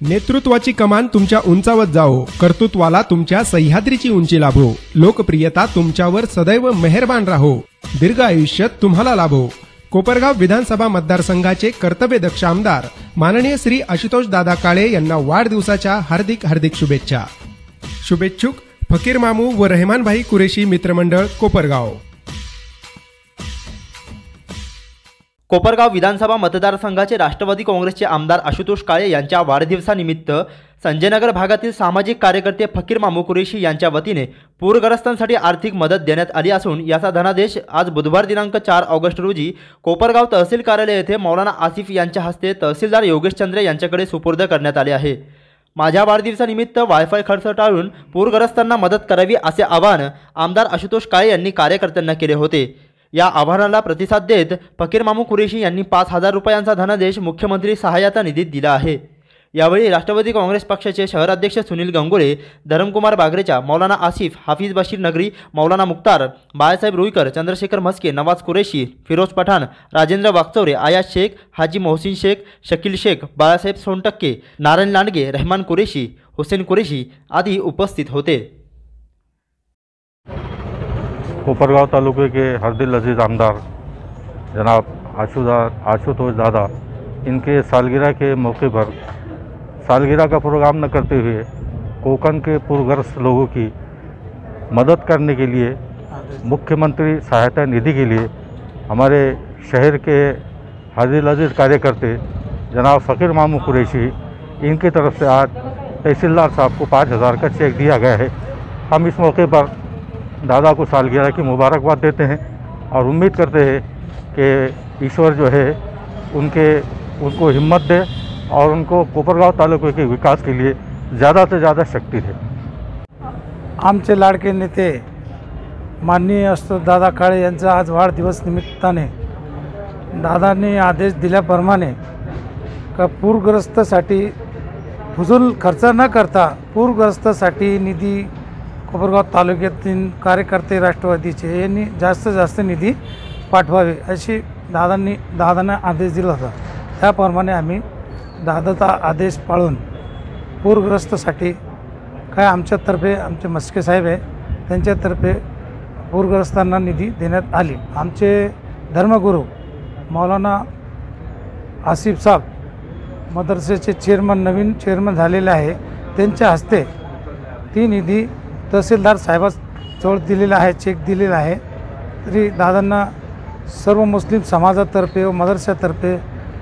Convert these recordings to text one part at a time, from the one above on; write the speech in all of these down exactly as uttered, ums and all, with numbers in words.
नेतृत्वाची कमान तुमच्या उंचावत जाओ, कर्तृत्वाला तुमच्या सह्याद्रीची उंची लाभो, लोकप्रियता तुमच्यावर सदैव मेहरबान राहो, दीर्घ आयुष्य तुम्हाला लाभो। कोपरगाव विधानसभा मतदारसंघाचे कर्तव्यदक्ष आमदार माननीय श्री आशुतोष दादा काळे यांना वाढदिवसाच्या हार्दिक हार्दिक शुभेच्छा। शुभेच्छुक फकीर मामू व रहमानभाई कुरेशी मित्रमंडळ कोपरगाव। कोपरगाव विधानसभा मतदारसंघाचे राष्ट्रवादी काँग्रेसचे आमदार आशुतोष काळे यांच्या वाढदिवसानिमित्त संजयनगर भागातील सामाजिक कार्यकर्ते फकीर मामू कुरेशी यांच्या वतीने पूरग्रस्तांसाठी आर्थिक मदत देण्यात आली असून याचा धनादेश आज बुधवार दिनांक चार ऑगस्ट रोजी कोपरगाव तहसील कार्यालय येथे मौलाना आसिफ यांच्या हस्ते तहसीलदार योगेश चंद्रे यांच्याकडे सुपूर्द करण्यात आले आहे। माझ्या वाढदिवसानिमित्त वायफाय खर्च टाळून पूरग्रस्तांना मदत करावी असे आवाहन आमदार आशुतोष काळे यांनी कार्यकर्त्यांना केले होते। या आव्हानाला प्रतिसाद देत फकीर मामू कुरेशी यांनी पाच हजार रुपयांचा धनादेश मुख्यमंत्री सहाय्यता निधीत दिला आहे। यावेळी राष्ट्रवादी काँग्रेस पक्षाचे शहराध्यक्ष सुनील गंगुळे, धरमकुमार बागरेचा, मौलाना आसिफ, हाफिज बशीर नगरी, मौलाना मुख्तार, बाळासाहेब रुईकर, चंद्रशेखर म्हस्के, नवाज कुरेशी, फिरोज पठाण, राजेंद्र वागचौरे, आयाज शेख, हाजी मोहसिन शेख, शकील शेख, बाळासाहेब सोनटक्के, नारायण लांडगे, रहमान कुरेशी, हुसेन कुरेशी आदि उपस्थित होते। कोपरगाव तालुके के हरदिल अजीज आमदार जनाब आशुदा आशुतोष दादा इनके सालगिरह के मौके पर सालगिरह का प्रोग्राम न करते हुए कोकन के पूरग्रस्त लोगों की मदद करने के लिए मुख्यमंत्री सहायता निधि के लिए हमारे शहर के हरदिल अजीज कार्यकर्ते जनाब फ़कीर मामू कुरैशी इनकी तरफ से आज तहसीलदार साहब को पाँच हज़ार का चेक दिया गया है। हम इस मौके पर दादा को सालगिरह की मुबारकबाद देते हैं और उम्मीद करते हैं कि ईश्वर जो है उनके उनको हिम्मत दे और उनको कोपरगाव तालुके के विकास के लिए ज़्यादा से ज़्यादा शक्ति दे। आमचे लाडके नेते माननीय आशुतोष दादा काळे यांचा आज वाढदिवस निमित्ताने दादांनी आदेश दिल्याप्रमाणे का पूरग्रस्तासाठी फुजूल खर्च न करता पूरग्रस्तासाठी निधी कोपरगाव तालुक्यातील कार्यकर्ते राष्ट्रवादीचे यांनी जास्त जास्त निधी पाठवावे अशी दादांनी दादांना आदेश दिला होता। त्याप्रमाणे आम्ही दादाचा आदेश पाळून पूरग्रस्तासाठी काय आमच्यातर्फे आमचे म्हस्के साहेब आहे त्यांच्यातर्फे पूरग्रस्तांना निधी देण्यात आली। आमचे धर्मगुरू मौलाना आसिफ साहेब मदरसेचे चेअरमन नवीन चेअरमन झालेले आहे, त्यांच्या हस्ते ती निधी तहसीलदार साहेबांजवळ दिलेला आहे, चेक दिलेला आहे। तरी दादांना सर्व मुस्लिम समाजातर्फे व मदरसातर्फे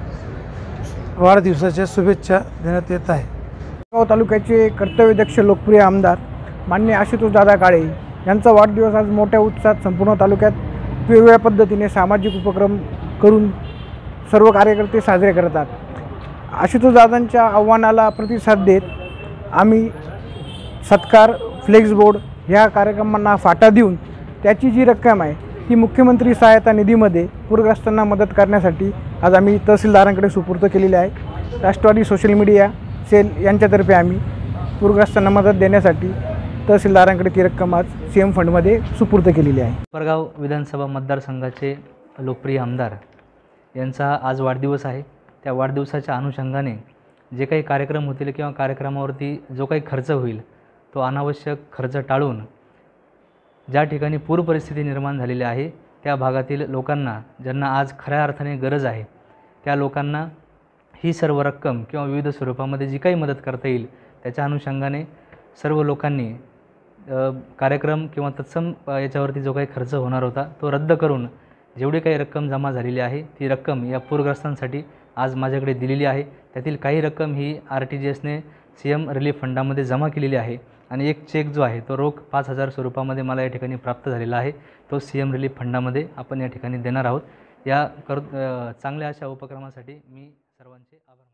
वाढदिवसाच्या शुभेच्छा देण्यात येत आहे। कोपरगाव तालुक्याचे कर्तव्यदक्ष लोकप्रिय आमदार माननीय आशुतोष दादा काळे यांचा वाढदिवस आज मोठ्या उत्साहात संपूर्ण तालुक्यात वेगवेगळ्या पद्धतीने सामाजिक उपक्रम करून सर्व कार्यकर्ते साजरे करतात। आशुतोष दादांच्या आव्हानाला प्रतिसाद देत आम्ही सत्कार, फ्लेक्स बोर्ड ह्या कार्यक्रमांना फाटा देऊन त्याची जी रक्कम आहे ती मुख्यमंत्री सहायता निधीमध्ये पूरग्रस्तांना मदत करण्यासाठी आज आम्ही तहसीलदारांकडे सुपूर्द केलेली आहे। राष्ट्रवादी सोशल मीडिया सेल यांच्यातर्फे आम्ही पूरग्रस्तांना मदत देण्यासाठी तहसीलदारांकडे ती रक्कम आज सी एम फंडमध्ये सुपूर्द केलेली आहे। कोपरगाव विधानसभा मतदारसंघाचे लोकप्रिय आमदार यांचा आज वाढदिवस आहे। त्या वाढदिवसाच्या अनुषंगाने जे काही कार्यक्रम होतील किंवा कार्यक्रमावरती जो काही खर्च होईल तो अनावश्यक खर्च टाळून ज्या ठिकाणी पूर परिस्थिती निर्माण झालेली आहे त्या भागातील लोकांना ज्यांना आज खऱ्या अर्थाने गरज आहे त्या लोकांना ही सर्व रक्कम किंवा विविध स्वरूपामध्ये जी काही मदत करता येईल त्याच्या अनुषंगाने सर्व लोकांनी कार्यक्रम किंवा तत्सम याच्यावरती जो काही खर्च होणार होता तो रद्द करून जेवढी काही रक्कम जमा झालेली आहे ती रक्कम या पूरग्रस्तांसाठी आज माझ्याकडे दिलेली आहे। त्यातील काही रक्कम ही आर टी जी एसने सी एम रिलीफ फंडामध्ये जमा केलेली आहे आणि एक चेक जो आहे तो रोख पाच हजार स्वरूपामध्ये मला या ठिकाणी प्राप्त झालेला आहे, तो सी एम रिलीफ फंडामध्ये आपण या ठिकाणी देणार आहोत। या कर चांगल्या अशा उपक्रमासाठी मी सर्वांचे आभार